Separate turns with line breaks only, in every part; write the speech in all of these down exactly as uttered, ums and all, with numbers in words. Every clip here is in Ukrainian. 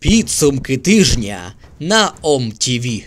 Підсумки тижня на ОМ-ТІВІ.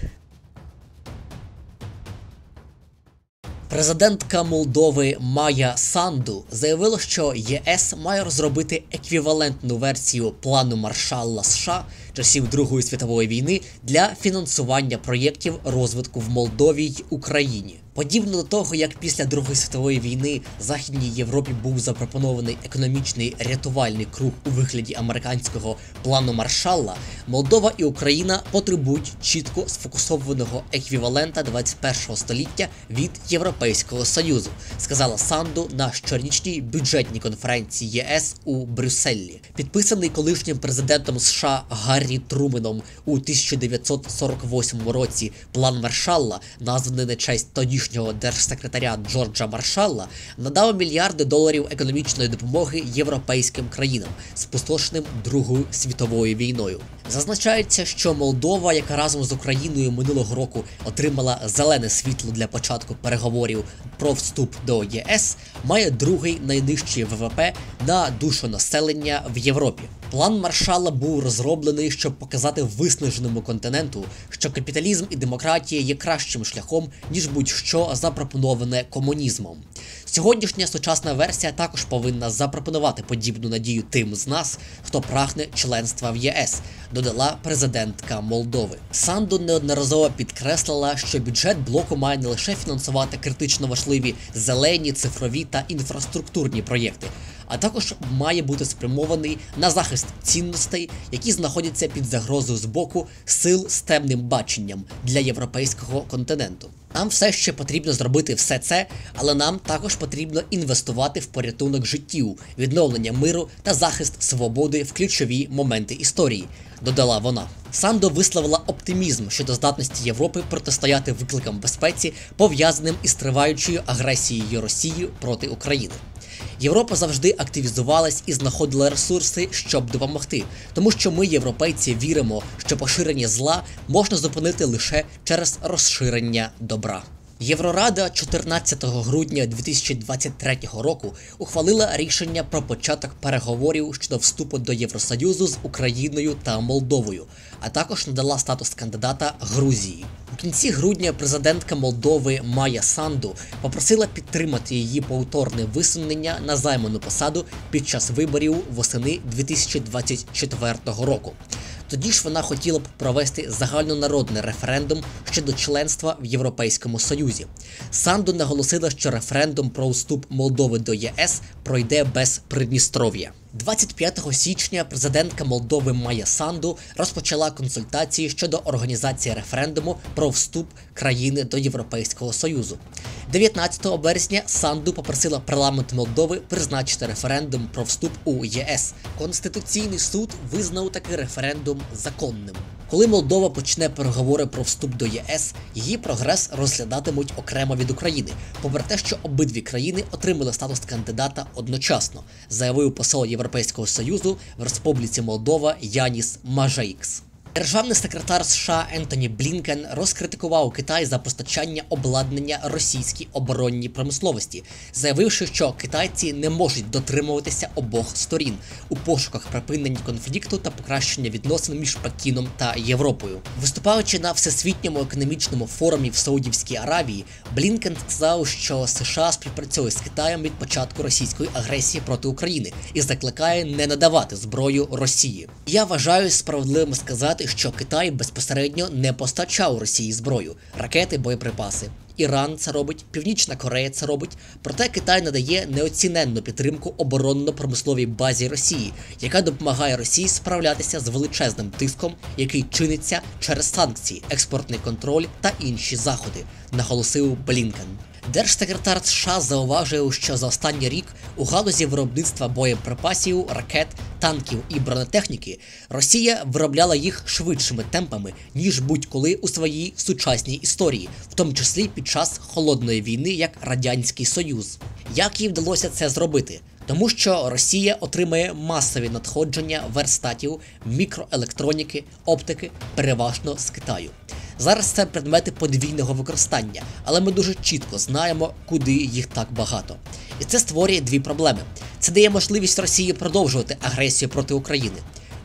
Президентка Молдови Майя Санду заявила, що ЄС має розробити еквівалентну версію плану Маршалла США часів Другої світової війни для фінансування проєктів розвитку в Молдові й Україні. Подібно до того, як після Другої світової війни Західній Європі був запропонований економічний рятувальний круг у вигляді американського плану Маршалла, Молдова і Україна потребують чітко сфокусованого еквівалента двадцять першого століття від Європейського Союзу, сказала Санду на щорічній бюджетній конференції ЄС у Брюсселі. Підписаний колишнім президентом США Гаррі Труменом у тисяча дев'ятсот сорок восьмому році план Маршалла, названий на честь тодішнього держсекретаря Джорджа Маршалла, надав мільярди доларів економічної допомоги європейським країнам, спустошеним Другою світовою війною. Зазначається, що Молдова, яка разом з Україною минулого року отримала зелене світло для початку переговорів про вступ до ЄС, має другий найнижчий ВВП на душу населення в Європі. План Маршалла був розроблений, щоб показати виснаженому континенту, що капіталізм і демократія є кращим шляхом, ніж будь-що запропоноване комунізмом. Сьогоднішня сучасна версія також повинна запропонувати подібну надію тим з нас, хто прагне членства в ЄС, додала президентка Молдови. Санду неодноразово підкреслила, що бюджет блоку має не лише фінансувати критично важливі зелені, цифрові та інфраструктурні проєкти, а також має бути спрямований на захист цінностей, які знаходяться під загрозою з боку сил з темним баченням для європейського континенту. Нам все ще потрібно зробити все це, але нам також потрібно інвестувати в порятунок життів, відновлення миру та захист свободи в ключові моменти історії, додала вона. Санду висловила оптимізм щодо здатності Європи протистояти викликам безпеці, пов'язаним із триваючою агресією Росії проти України. Європа завжди активізувалась і знаходила ресурси, щоб допомогти, тому що ми, європейці, віримо, що поширення зла можна зупинити лише через розширення добра. Єврорада чотирнадцятого грудня дві тисячі двадцять третього року ухвалила рішення про початок переговорів щодо вступу до Євросоюзу з Україною та Молдовою, а також надала статус кандидата Грузії. У кінці грудня президентка Молдови Майя Санду попросила підтримати її повторне висунення на займану посаду під час виборів восени дві тисячі двадцять четвертого року. Тоді ж вона хотіла б провести загальнонародний референдум щодо членства в Європейському Союзі. Санду наголосила, що референдум про вступ Молдови до ЄС пройде без Придністров'я. двадцять п'ятого січня президентка Молдови Майя Санду розпочала консультації щодо організації референдуму про вступ країни до Європейського Союзу. дев'ятнадцятого березня Санду попросила парламент Молдови призначити референдум про вступ у ЄС. Конституційний суд визнав такий референдум законним. Коли Молдова почне переговори про вступ до ЄС, її прогрес розглядатимуть окремо від України, попри те, що обидві країни отримали статус кандидата одночасно, заявив посол Європейського Союзу в Республіці Молдова Яніс Мажейкс. Державний секретар США Ентоні Блінкен розкритикував Китай за постачання обладнання російській оборонній промисловості, заявивши, що китайці не можуть дотримуватися обох сторін у пошуках припинення конфлікту та покращення відносин між Пекіном та Європою. Виступаючи на Всесвітньому економічному форумі в Саудівській Аравії, Блінкен сказав, що США співпрацює з Китаєм від початку російської агресії проти України і закликає не надавати зброю Росії. Я вважаю справедливим сказати, що Китай безпосередньо не постачав Росії зброю, ракети, боєприпаси. Іран це робить, Північна Корея це робить, проте Китай надає неоціненну підтримку оборонно-промисловій базі Росії, яка допомагає Росії справлятися з величезним тиском, який чиниться через санкції, експортний контроль та інші заходи, наголосив Блінкен. Держсекретар США зауважив, що за останній рік у галузі виробництва боєприпасів, ракет, танків і бронетехніки Росія виробляла їх швидшими темпами, ніж будь-коли у своїй сучасній історії, в тому числі під час Холодної війни, як Радянський Союз. Як їй вдалося це зробити? Тому що Росія отримає масові надходження верстатів, мікроелектроніки, оптики, переважно з Китаю. Зараз це предмети подвійного використання, але ми дуже чітко знаємо, куди їх так багато. І це створює дві проблеми. Це дає можливість Росії продовжувати агресію проти України.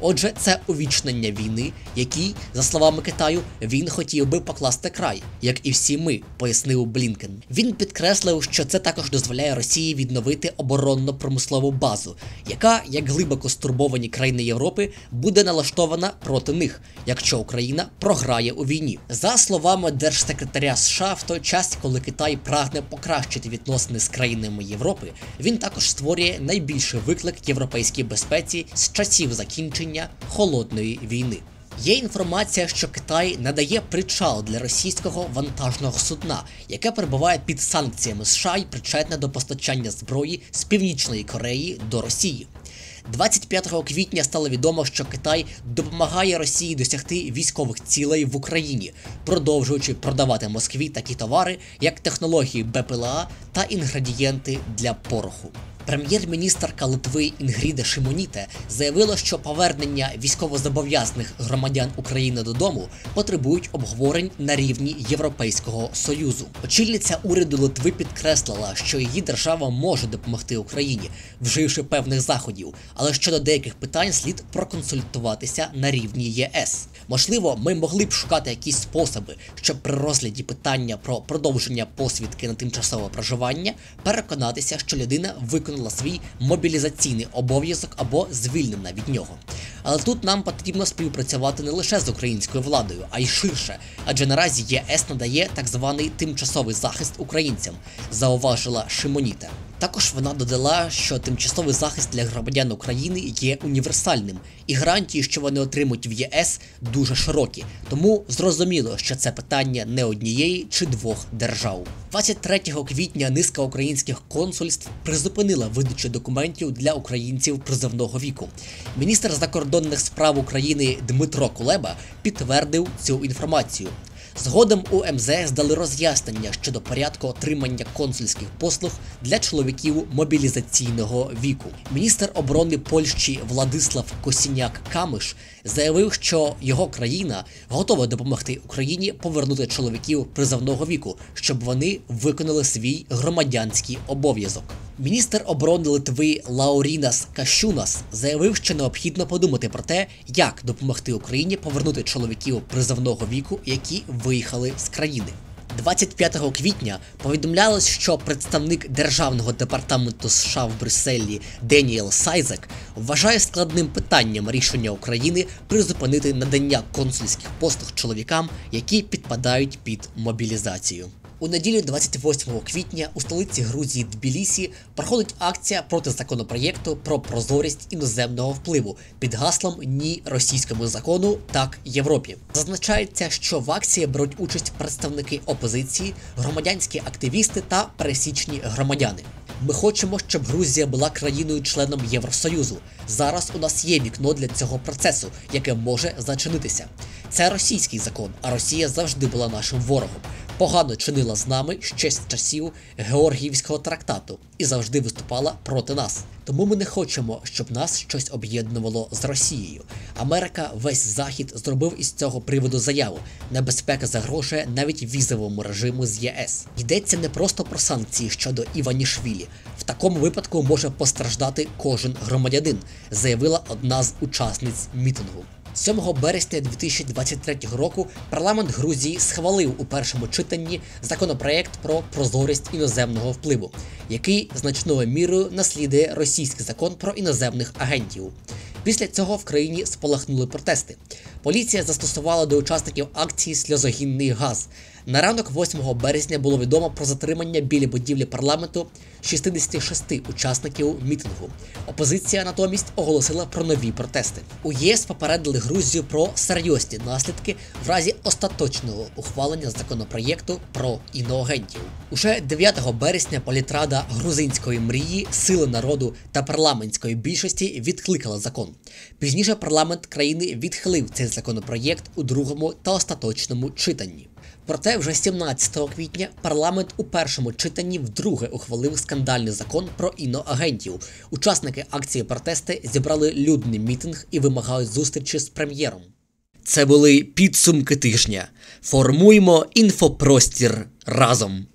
Отже, це увічнення війни, якій, за словами Китаю, він хотів би покласти край, як і всі ми, пояснив Блінкен. Він підкреслив, що це також дозволяє Росії відновити оборонно-промислову базу, яка, як глибоко стурбовані країни Європи, буде налаштована проти них, якщо Україна програє у війні. За словами держсекретаря США, в той час, коли Китай прагне покращити відносини з країнами Європи, він також створює найбільший виклик європейській безпеці з часів закінчення Холодної війни. Є інформація, що Китай надає причал для російського вантажного судна, яке перебуває під санкціями США і причетне до постачання зброї з Північної Кореї до Росії. двадцять п'ятого квітня стало відомо, що Китай допомагає Росії досягти військових цілей в Україні, продовжуючи продавати Москві такі товари, як технології Б П Л А та інгредієнти для пороху. Прем'єр-міністерка Литви Інгріда Шимоніте заявила, що повернення військовозобов'язаних громадян України додому потребують обговорень на рівні Європейського Союзу. Очільниця уряду Литви підкреслила, що її держава може допомогти Україні, вживши певних заходів, але щодо деяких питань слід проконсультуватися на рівні Є Ес. Можливо, ми могли б шукати якісь способи, щоб при розгляді питання про продовження посвідки на тимчасове проживання переконатися, що людина виконала свій мобілізаційний обов'язок або звільнена від нього. Але тут нам потрібно співпрацювати не лише з українською владою, а й ширше, адже наразі Є Ес надає так званий тимчасовий захист українцям, зауважила Шимоніте. Також вона додала, що тимчасовий захист для громадян України є універсальним, і гарантії, що вони отримують в Є Ес, дуже широкі, тому зрозуміло, що це питання не однієї чи двох держав. двадцять третього квітня низка українських консульств призупинила видачу документів для українців призовного віку. Міністр закордонних справ України Дмитро Кулеба підтвердив цю інформацію. Згодом у Ем Зе Ес дали роз'яснення щодо порядку отримання консульських послуг для чоловіків мобілізаційного віку. Міністр оборони Польщі Владислав Косіняк-Камиш заявив, що його країна готова допомогти Україні повернути чоловіків призовного віку, щоб вони виконали свій громадянський обов'язок. Міністр оборони Литви Лаурінас Кащунас заявив, що необхідно подумати про те, як допомогти Україні повернути чоловіків призовного віку, які виїхали з країни. двадцять п'ятого квітня повідомлялось, що представник Державного департаменту США в Брюсселі Деніел Сайзек вважає складним питанням рішення України призупинити надання консульських послуг чоловікам, які підпадають під мобілізацію. У неділю двадцять восьмого квітня у столиці Грузії Тбілісі проходить акція проти законопроєкту про прозорість іноземного впливу під гаслом «Ні російському закону, так Європі». Зазначається, що в акції беруть участь представники опозиції, громадянські активісти та пересічні громадяни. Ми хочемо, щоб Грузія була країною-членом Євросоюзу. Зараз у нас є вікно для цього процесу, яке може зачинитися. Це російський закон, а Росія завжди була нашим ворогом. Погано чинила з нами ще з часів Георгіївського трактату і завжди виступала проти нас. Тому ми не хочемо, щоб нас щось об'єднувало з Росією. Америка, весь Захід зробив із цього приводу заяву. Небезпека загрожує навіть візовому режиму з Є Ес. Йдеться не просто про санкції щодо Іванішвілі. В такому випадку може постраждати кожен громадянин, заявила одна з учасниць мітингу. сьомого березня дві тисячі двадцять третього року парламент Грузії схвалив у першому читанні законопроєкт про прозорість іноземного впливу, який значною мірою наслідує російський закон про іноземних агентів. Після цього в країні спалахнули протести. Поліція застосувала до учасників акції сльозогінний газ. На ранок восьмого березня було відомо про затримання біля будівлі парламенту шістдесят шість учасників мітингу. Опозиція натомість оголосила про нові протести. У Є Ес попередили Грузію про серйозні наслідки в разі остаточного ухвалення законопроєкту про іноагентів. Уже дев'ятого березня політрада грузинської мрії, Сили народу та парламентської більшості відкликала закон. Пізніше парламент країни відхилив цей законопроєкт у другому та остаточному читанні. Проте вже сімнадцятого квітня парламент у першому читанні вдруге ухвалив скандальний закон про іноагентів. Учасники акції протести зібрали людний мітинг і вимагають зустрічі з прем'єром. Це були підсумки тижня. Формуємо інфопростір разом.